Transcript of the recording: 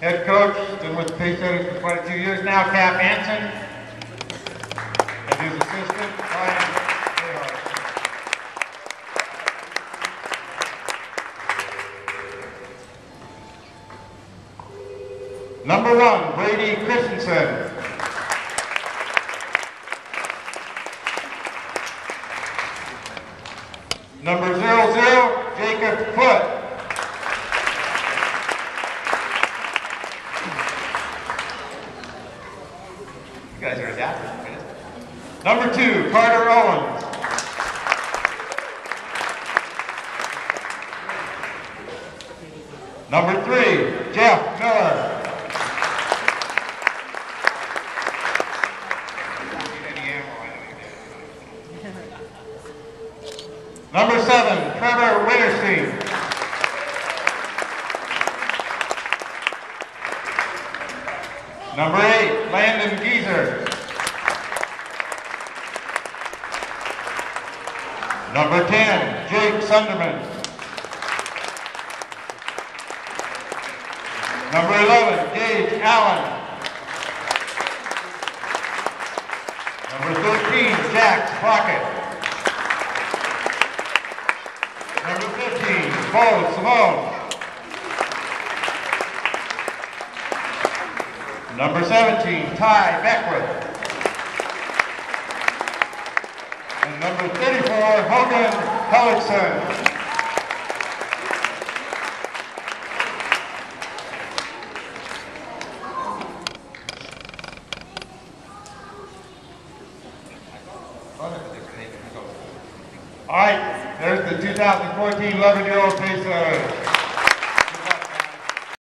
Head coach, been with the Pacesetters for quite a few years now, Cap Hansen, and his assistant, Brian Ahart. Number 1, Brady Christensen. Number 00, Jacob Foote. You guys are adapting. Number 2, Carter Owens. Number 3, Jeff Miller. Number 7, Trevor Winterstein. Number 8, Landon Geezer. Number 10, Jake Sunderman. Number 11, Gage Allen. Number 13, Jax Crockett. Number 15, Bo Simone. Number 17, Ty Beckwith. And number 34, Hogan Hellickson. All right, there's the 2014 11-year-old Pacers.